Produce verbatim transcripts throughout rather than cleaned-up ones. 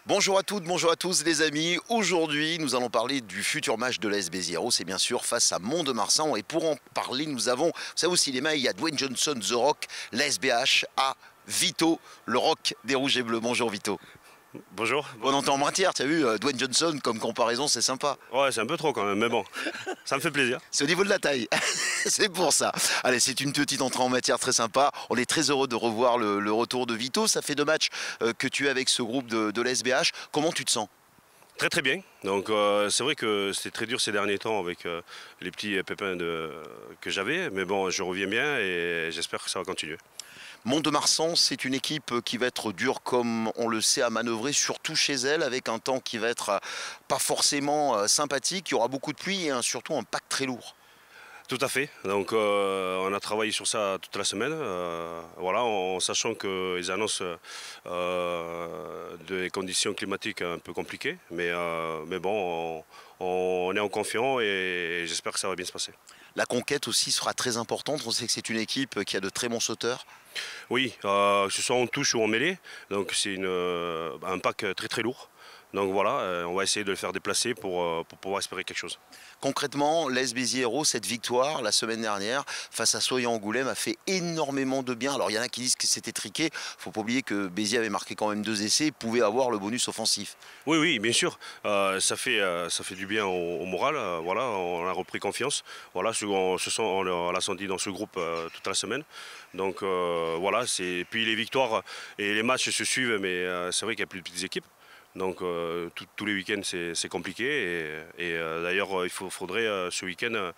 Bonjour à toutes, bonjour à tous les amis. Aujourd'hui, nous allons parler du futur match de l'A S Béziers. C'est bien sûr face à Mont-de-Marsan. Et pour en parler, nous avons, vous savez, au cinéma, il y a Dwayne Johnson, The Rock, l'A S B H, à Vito, le Rock des Rouges et Bleus. Bonjour Vito. Bonjour. On entend en matière, tu as vu, Dwayne Johnson comme comparaison, c'est sympa. Ouais, c'est un peu trop quand même, mais bon, ça me fait plaisir. C'est au niveau de la taille, c'est pour ça. Allez, c'est une petite entrée en matière très sympa. On est très heureux de revoir le, le retour de Vito. Ça fait deux matchs euh, que tu es avec ce groupe de, de l'A S B H. Comment tu te sens? Très très bien. Donc euh, c'est vrai que c'était très dur ces derniers temps avec euh, les petits pépins de, que j'avais, mais bon, je reviens bien et j'espère que ça va continuer. Mont-de-Marsan, c'est une équipe qui va être dure comme on le sait à manœuvrer, surtout chez elle, avec un temps qui va être pas forcément sympathique. Il y aura beaucoup de pluie et un, surtout un pack très lourd. Tout à fait. Donc euh, on a travaillé sur ça toute la semaine, euh, voilà, en, en sachant qu'ils annoncent euh, des conditions climatiques un peu compliquées, mais, euh, mais bon, on, on est en confiant et j'espère que ça va bien se passer. La conquête aussi sera très importante. On sait que c'est une équipe qui a de très bons sauteurs. Oui, euh, que ce soit en touche ou en mêlée, donc c'est euh, un pack très très lourd. Donc voilà, euh, on va essayer de le faire déplacer pour, euh, pour pouvoir espérer quelque chose. Concrètement, l'A S Béziers Hérault, cette victoire la semaine dernière face à Soyans-Angoulême a fait énormément de bien. Alors il y en a qui disent que c'était triqué. Il ne faut pas oublier que Béziers avait marqué quand même deux essais et pouvait avoir le bonus offensif. Oui, oui, bien sûr. Euh, ça, fait, euh, ça fait du bien au, au moral. Euh, voilà, on a repris confiance. Voilà, on, on, on l'a senti dans ce groupe euh, toute la semaine. Donc euh, voilà, puis les victoires et les matchs se suivent, mais euh, c'est vrai qu'il y a plus de petites équipes. Donc euh, tous les week-ends c'est compliqué et, et euh, d'ailleurs il faut, faudrait euh, ce week-end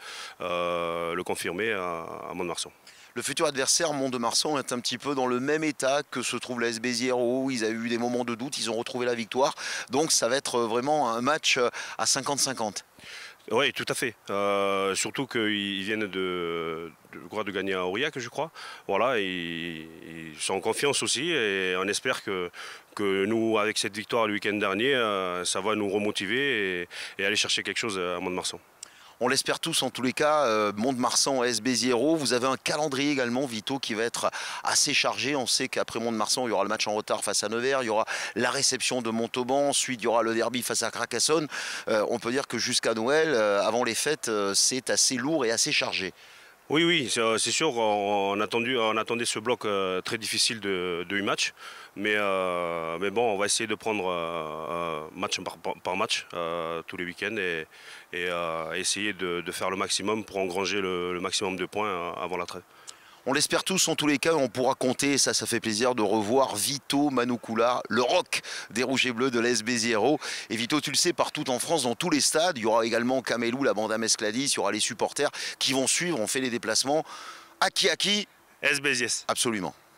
euh, le confirmer à, à Mont-de-Marsan. Le futur adversaire, Mont-de-Marsan, est un petit peu dans le même état que se trouve l'A S Béziers Hérault. Ils avaient eu des moments de doute, ils ont retrouvé la victoire. Donc ça va être vraiment un match à cinquante cinquante. Oui, tout à fait. Euh, surtout qu'ils viennent de, de, de gagner à Aurillac, je crois. Voilà, ils, ils sont en confiance aussi et on espère que, que nous, avec cette victoire le week-end dernier, euh, ça va nous remotiver et, et aller chercher quelque chose à Mont-de-Marsan. On l'espère tous en tous les cas, euh, Mont-de-Marsan, A S Béziers Hérault. Vous avez un calendrier également, Vito, qui va être assez chargé. On sait qu'après Mont-de-Marsan, il y aura le match en retard face à Nevers, il y aura la réception de Montauban, ensuite il y aura le derby face à Carcassonne. Euh, on peut dire que jusqu'à Noël, euh, avant les fêtes, euh, c'est assez lourd et assez chargé. Oui, oui, c'est sûr, on, attendu, on attendait ce bloc euh, très difficile de, de huit matchs, mais, euh, mais bon, on va essayer de prendre euh, match par, par match euh, tous les week-ends et, et euh, essayer de, de faire le maximum pour engranger le, le maximum de points avant la trêve. On l'espère tous, en tous les cas, on pourra compter, et ça, ça fait plaisir de revoir Vito Manoukoula, le rock des Rouges et Bleus de l'A S Béziers Hérault. Et Vito, tu le sais, partout en France, dans tous les stades, il y aura également Camelou, la bande à Mescladis, il y aura les supporters qui vont suivre, on fait les déplacements. À qui, à qui? S Béziers. Absolument.